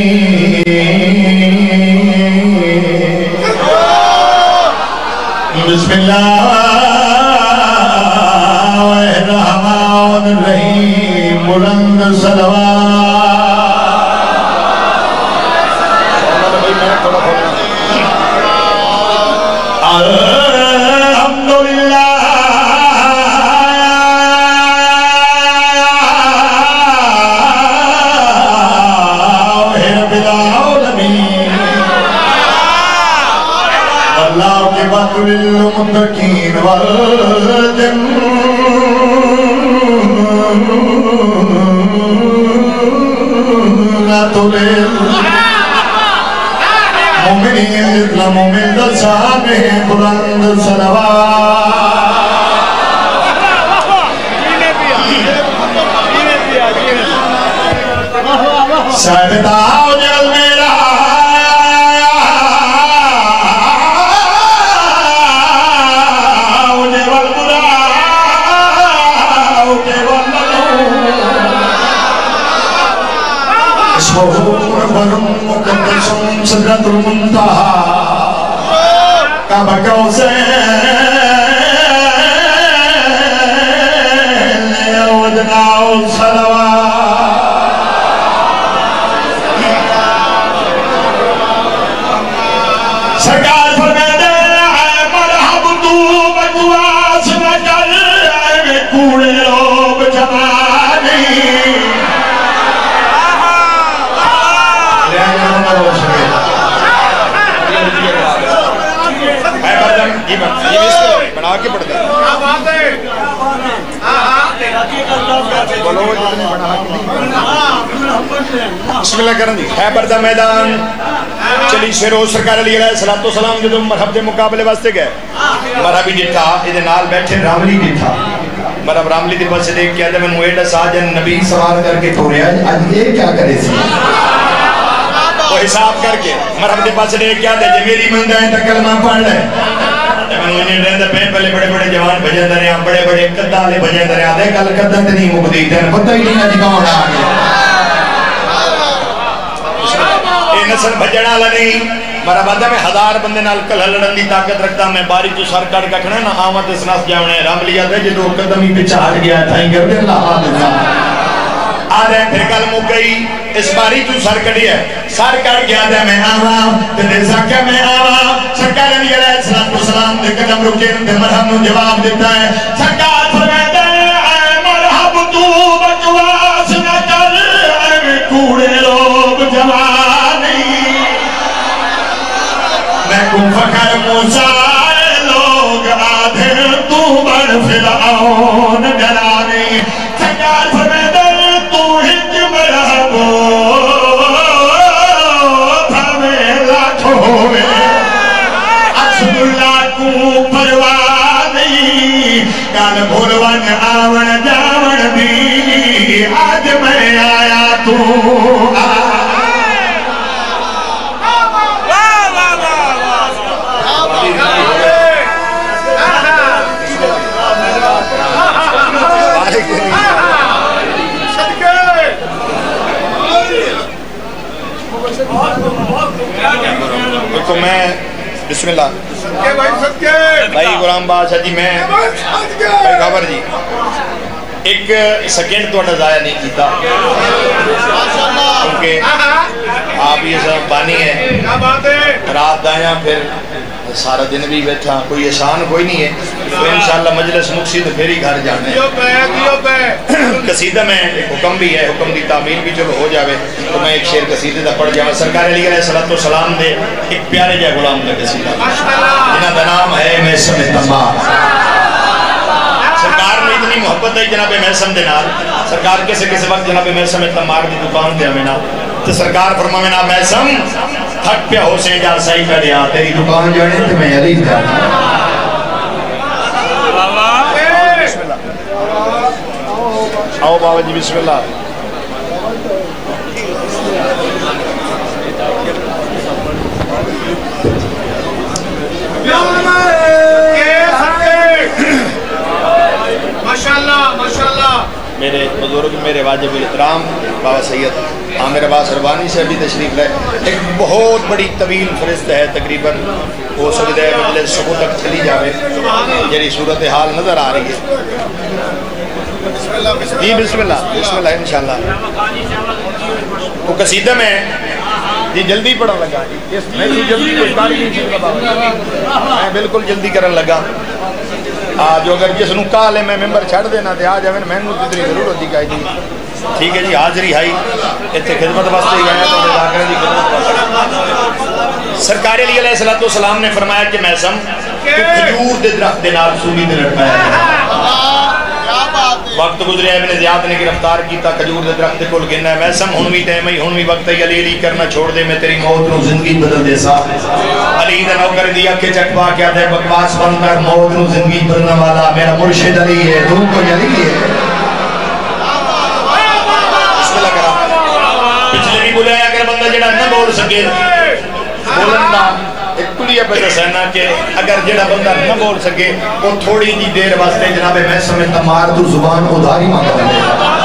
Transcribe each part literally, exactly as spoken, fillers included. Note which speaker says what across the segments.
Speaker 1: بسم اللہ الرحمن الرحیم بلند صلوات الحمدللہ رب العالمین واللہ عاقبۃ للمتقین والجنۃ للمؤمنین مثل مومن صحابہ بلند صلوات سجدہ جل میرا مقدسون سدرۃ المنتہا کعبہ کوثر ودنا الصلوات سرکار فرماتے ہیں مرحب تو بکواس نہ کر اے کوڑے لوگ جوانی بنا کے پڑھتے ہیں بسم اللہ کرن دی ہے بردہ میدان چلی شیرو سرکار علیہ السلام جو مرحب دے مقابلے واسطے گئے مرحب ہی جتا ادھے نال بیٹھے راملی جتا مرحب راملی دی پاس دیکھ کیا دے میں مویڈا ساجن نبی سوار کر کے تو رہے آج یہ کیا کرے سی وہ حساب کر کے مرحب دے پاس دیکھ کیا دے جی میری مندہ ہے تا کلمہ پڑھ لے انہیں رہندہ پہن پہلے بڑے بڑے جوان بجن درے ہیں بڑے بڑے قدالے بجن درے ہیں کل قدن تے نہیں مقدید ہیں پتہ ہی نہیں آج کون آ گیا اے نسل بجنہ لنی مرا بندہ میں ہزار بندے نال کل لڑن دی طاقت رکھتا میں باری تو سر کٹ کھڑا نہ آمد اس ناس جاونے رام لیا دے جدو قدم ہی پچھا ہٹ گیا تھائیں گے اللہ آدھا آ رہے پھر کل مکئی اس باری تو سر کڑی ہے سر کڑ گیا دے میں آوا تے دے ساکے میں آوا سرکار علیہ السلام دے قدم رکے دے مرحب نو جواب دیتا ہے سرکار فرماتے ہیں اے مرحب تو بکواس نہ کر اے کوڑے لوگ جوانی میں کو فخر موسیٰ لوگ آدھر تو بڑ فرعون ڈرانی سرکار فرماتے کال بھولوان آون جاون دی آج میں آیا تو تو میں بسم اللہ بھائی غلام بادشاہ جی میں بھائی خبر جی ایک سیکنڈ تو ضائع نہیں کیتا کیونکہ آپ یہ سب بانی ہے رات دائیاں پھر سارا دن بھی بیٹھا کوئی احسان کوئی نہیں ہے تو انشاءاللہ مجلس مقصد پھر ہی گھر جانے قصیدہ میں ایک حکم بھی ہے حکم دی تعمیل بھی چلو ہو جاوے تو میں ایک شعر قصیدہ دا پڑھ جاؤں سرکار علیہ السلام دے ایک پیارے جا غلام کا قصیدہ جنہ دا نام ہے محسن تمار سرکار میں اتنی محبت ہے جناب محسن دے نال سرکار کسے کسے وقت جناب محسن تمار دی دکان دے ہمیں نا تو سرکار فرماوے نا محسن تھک پیا حسین جان صحیح کر دیا تیری دکان جانے تو میں علی جانا آؤ بابا جی بسم اللہ ماشاءاللہ ماشاءاللہ میرے بزرگ میرے واجب الاحترام بابا سید عامر عباس ربانی سے ابھی تشریف لائے. ایک بہت بڑی طویل فہرست ہے, تقریباً ہو سکتا ہے مجلس صبح تک چلی جاوے, جیڑی صورتحال نظر آ رہی ہے. جی بسم اللہ بسم اللہ انشاءاللہ. وہ قصیدہ میں جی جلدی پڑھا لگا, میں تو جلدی کوئی کاری نہیں چیز میں بالکل جلدی کرن لگا. آج اگر جس نو کال ہے میں ممبر چھڑ دینا تے آ جاویں, میں نو اتنی ضرورت ہی کائی دی. ٹھیک ہے جی, حاضری آئی اتنے خدمت واسطے ہی گئے تو ذاکرہ دی خدمت واسطے. سرکار علی علیہ الصلوۃ والسلام نے فرمایا کہ میں سم کہ کھجور دے درخت دے نال سولی دے لٹکایا. وقت گزریا ابن زیاد نے گرفتار کیتا, کھجور دے درخت کول گھنا ہے. میں سم ہن وی ٹائم ہی ہن وی وقت ہے, علی علی کرنا چھوڑ دے, میں تیری موت نو زندگی بدل دے سا. علی دا نوکر دی اکھے چکوا کیا دے بکواس بند کر, موت نو زندگی بدلنے والا میرا مرشد علی ہے, تو کو علی ہے. بسم اللہ کرا. پچھلے بھی بلایا اگر بندہ جڑا نہ بول سکے بولن دا ایک کلیہ پہ دسینا کہ اگر جڑا بندہ نہ بول سکے وہ تھوڑی جی دیر واسطے جناب میں سمجھتا مار تو زبان ادھاری مانگتا ہے.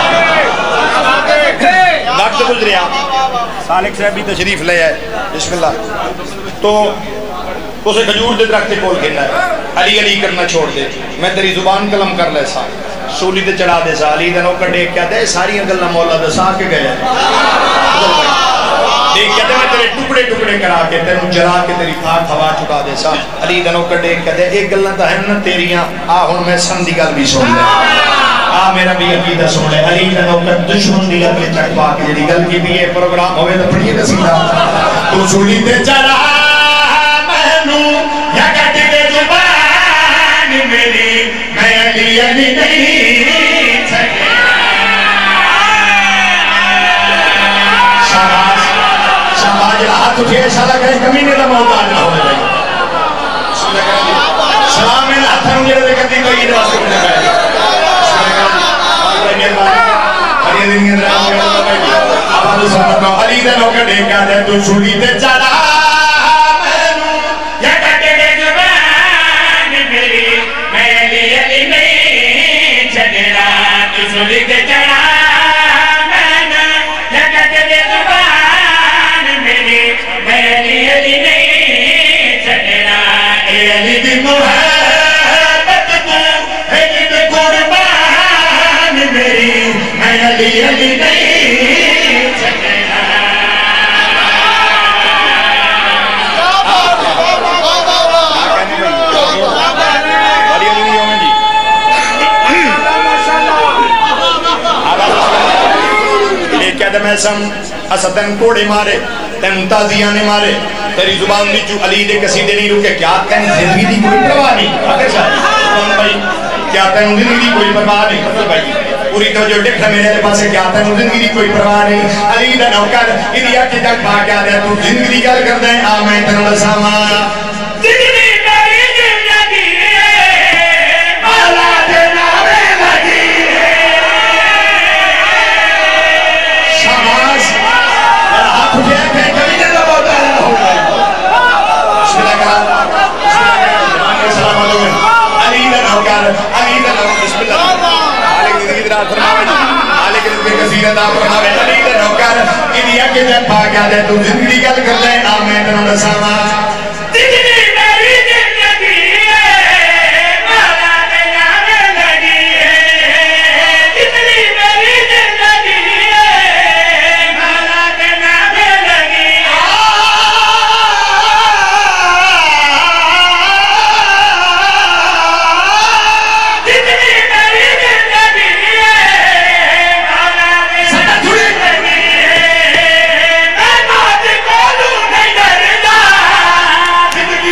Speaker 1: وقت گزریا, سالک صاحب بھی تشریف لے آئے. بسم اللہ. تو اسے کھجور دے درخت کول گھنا ہے, علی علی کرنا چھوڑ دے, میں تیری زبان قلم کر لے سا, سولی تے چڑھا دے سا. علی دے نوکر ڈیک کیا دے ساری گلاں مولا دسا کے گئے دیکھ کہتے میں تیرے ٹکڑے ٹکڑے کرا کے تیرے جلا کے تیری پاک ہوا چکا دے سا. علی دنوں کا دیکھ کہتے ایک گلنا تا ہے نا تیریاں, آ ہن میں سن دی گل بھی سن لے, آ میرا بھی عقیدہ سن لے. علی دنوں کا دشمن دی گل کے چک پا کے جڑی گل کی بھی یہ پروگرام ہوئے تو پڑھیے نا سیدھا. تو سولی تے چلا مینوں یا کٹ دے زبان میری, میں علی علی نہیں چھڈے. ہاتھ اٹھے ایسا لگا ہے کمینے کا محتاج نہ ہونے بھائی. سلام میں ہاتھ ہوں گے دیکھا دی کوئی یہ واسطے کنے پائے گا. علی دے نوکر دیکھا دے تو سولی دے چڑھا مینوں یا کٹے دے زبان میری, میں علی علی نہیں چھڈنا. تو سولی دے چڑھا محبت کو حجب قربان میری, میں علی علی نہیں چھڈنا. میں سم اسدن کوڑے مارے تین تازیاں نے مارے, تیری زبان دی جو علی دے قصیدے نہیں رکے, کیا تین زندگی دی کوئی پرواہ نہیں. کیا تین زندگی دی کوئی پرواہ نہیں بھائی, پوری توجہ دیکھنا میرے پاس ہے. کیا تین زندگی دی کوئی پرواہ نہیں. علی دا نوکر انہی اکھی تک پا کیا دے, تو زندگی دی گل کر دیں, آ میں تنو لساما زندگی میری زندگی مولا دے نامے لگی. شاباش, ہاتھ اٹھے کہ کبھی نے تو بہت آلہ ہو گئی. علی دا نوکر علی دا نوکر بسم اللہ مالک زندگی درات فرماوے, مالک رزق کثیر عطا فرماوے. علی دا نوکر انہی اکھی تے پا گیا دے, تو زندگی گل کر لے, آ میں تنوں دساواں زندگی میری زندگی مولا دے نامے لگی. زندگی میری زندگی مولا دے نامے لگی. زندگی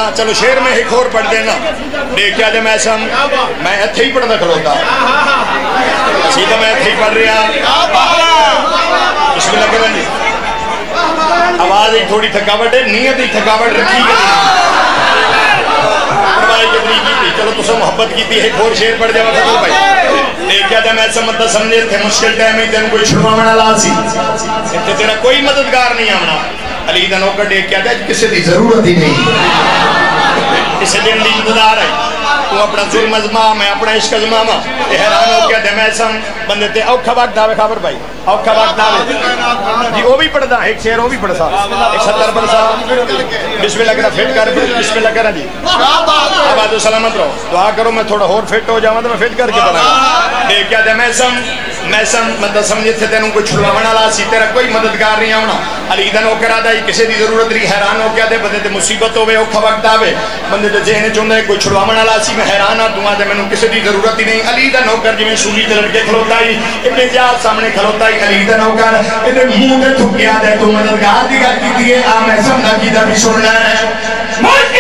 Speaker 1: چلو شیر میں ایک اور پڑھ دینا دیکھا جب میں سم میں اتھے ہی پڑھنا کھلوتا سیدھا میں اتھے ہی پڑھ رہا بسم اللہ کریں جی آواز ایک تھوڑی تھکاوٹ ہے نیت ہی تھکاوٹ رکھی ہے پروائی کتنی کی تھی چلو تو سب محبت کی تھی ایک اور شیر پڑھ جاؤ فتح بھائی دیکھا جب میں سمجھتا سمجھے تھے مشکل ٹائم ہی تین کوئی چھڑوانا لاسی اتنے تیرا کوئی مددگار نہیں آمنا علی دا نوکر دیکھ کیا جائے کسی دی ضرورت ہی نہیں اسے دن دی انتظار ہے تو اپنا ظلم ازماں میں اپنا عشق ازماں یہ حیران ہو کیا دے میں سم بندے تے اوکھا وقت داوے خبر بھائی اوکھا وقت داوے جی وہ بھی پڑھ دا ایک شیر وہ بھی پڑھ سا ایک ستر پڑھ سا بسم اللہ کرنا فٹ کر بسم اللہ کرنا جی آباد و سلامت رہو دعا کرو میں تھوڑا اور فٹ ہو جاؤں تو میں فٹ کر کے بنا دیکھ کیا دے میں سم میں سم مدد سمجھے تھے تینوں کوئی چھڑوانا لاسی تیرا کوئی مددگار نہیں آونا علی دا نوکر آدھا ہی کسی دی ضرورت نہیں حیران ہو کیا دے بندے تے مصیبت ہوئے اوکھا وقت آوے بندے تے ذہن چوندہ ہے کوئی چھڑوانا لاسی میں حیران آ دعا دے میں نوں کسی دی ضرورت ہی نہیں علی دا نوکر جی میں سولی تے لڑکے کھلوتا ہی ابن زیاد سامنے کھلوتا ہی علی دا نوکر ادھر منہ تے تھکیا دے تو مددگار دی گل کی دیئے آ میں سمجھا کی دا بھی سننا ہے مجھے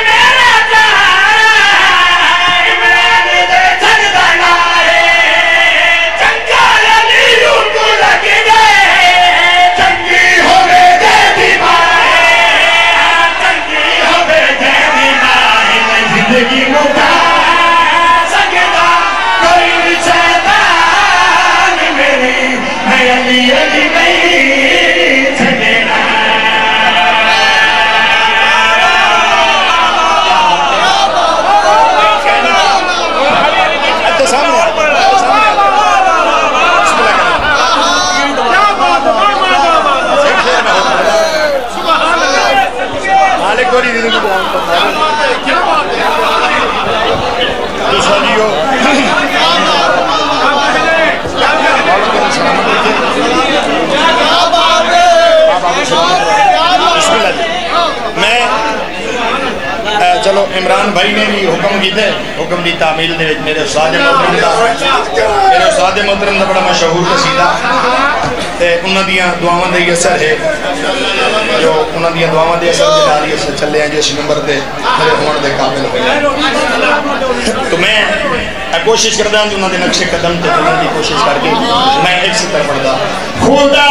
Speaker 1: چلو عمران بھائی نے بھی حکم کی تھے حکم دی تعمیل دے میرے استاد محترم دا میرے استاد محترم دا بڑا مشہور قصیدہ تے انہاں دیاں دعاواں دے اثر ہے جو انہاں دیاں دعاواں دے اثر دے نال اثر چلے ہیں جس نمبر تے میرے ہون دے قابل ہوئے تو میں کوشش کردا ہوں کہ انہاں دے نقش قدم تے چلن دی کوشش کر کے میں ایک ستر پڑھدا خدا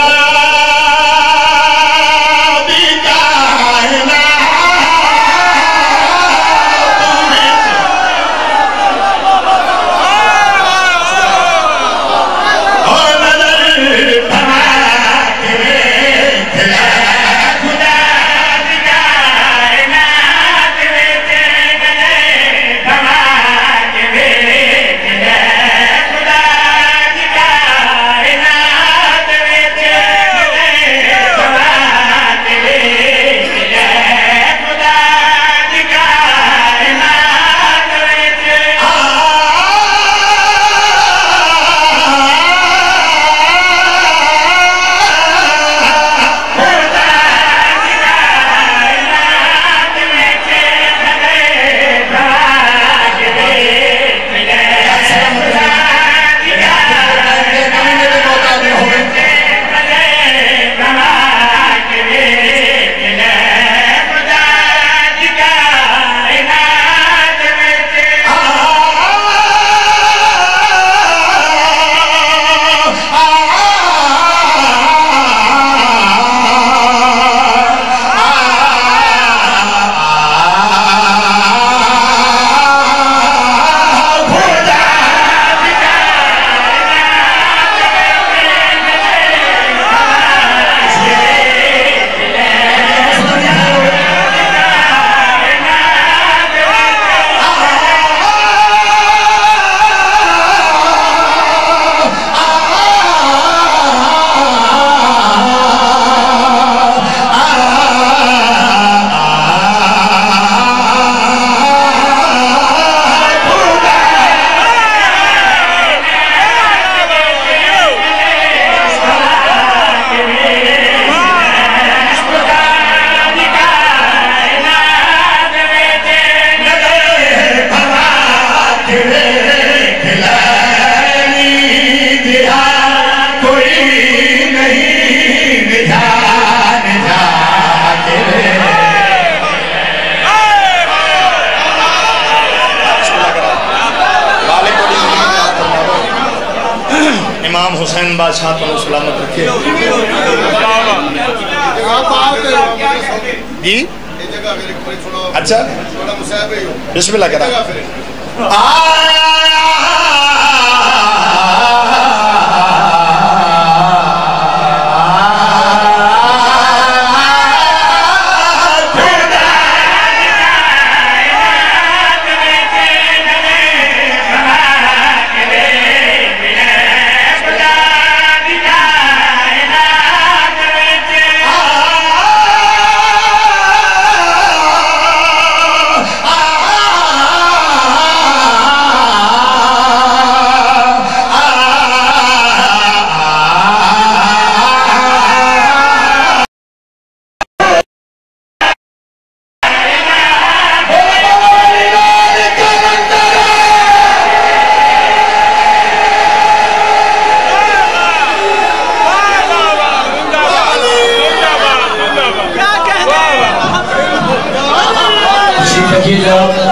Speaker 1: بادشاہ تو سلامت رکھے جی اچھا بسم اللہ کرا
Speaker 2: Love.